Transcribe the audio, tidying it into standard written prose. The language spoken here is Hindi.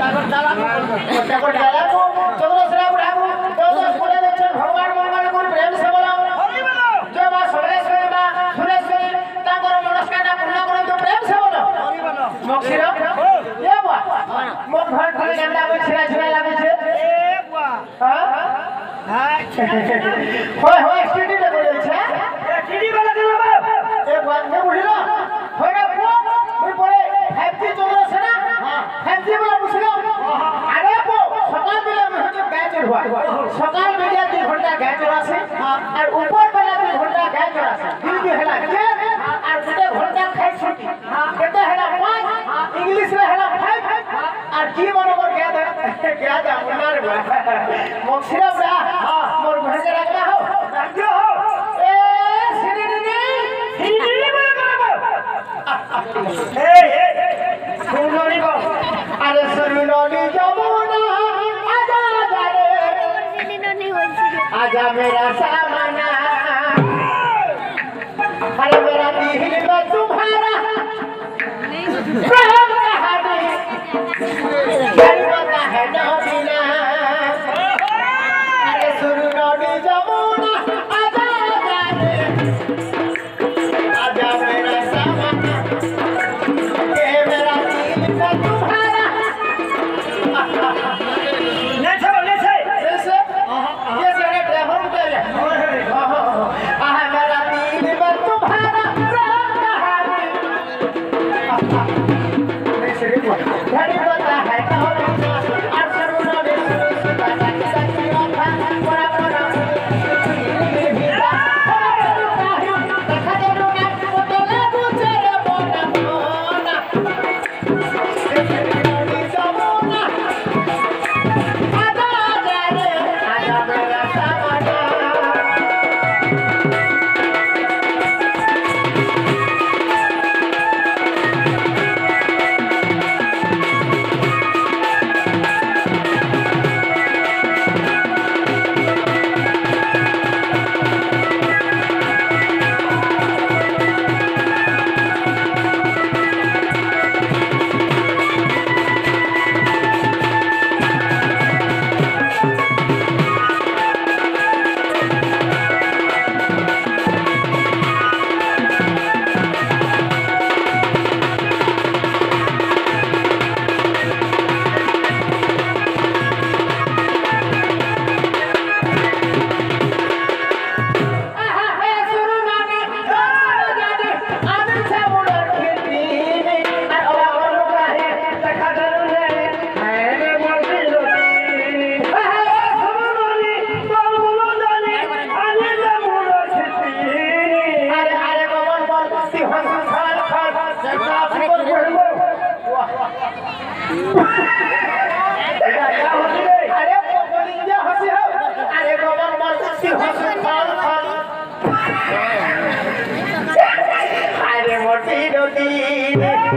भगवान मंगल को प्रेम से बोला जो मां सोलेश्वरी मां सुरेश्वरी ताकर मनस्कामना पूर्ण करो तो प्रेम से बोलो मक्सिरा ये बा मोर घर खाली गंदा को छिरा छिरा लागे छे ए बा हां होय स्टडी ले बोले छे स्टडी वाला के बाप ए बात ने बुझलो होय ना पो मुई बोले हैप्पी चंद्र सेना हैप्पी वाला बुझलो अरे पो सकाल बेला मुझे बैच हुआ सकाल बेला 2 घंटा बैच আছে আর উপর বেলা 2 ঘন্টা बैच আছে দুই দুই হেলা কে আর 2 ঘন্টা খাই ছুটি কেতে হেলা 5 इंग्लिश रे हेला 5 আর কি বরাবর क्या था मुन्नार मक्सिरा बड़ा मोर भजे रखना हो रखो हो ए सिरी बोल करबो ए सुनोनी को अरे सुनोनी जमुना आजा आजा रे सिनी होइछि आजा मेरा सामना अरे मेरा दिल में तुम्हारा प्रेम कहानी पता है ना बिना अरे सुनोनी जमुना आजा आजा रे आजा मेरा सामना ये मेरा दिल में तुम्हारा ले ये सारे ड्राइवर उतर आह मेरा दिल में तुम्हारा प्रेम कहानी धनी पता है ना और सुनोनी सुनोनी अरे मोटी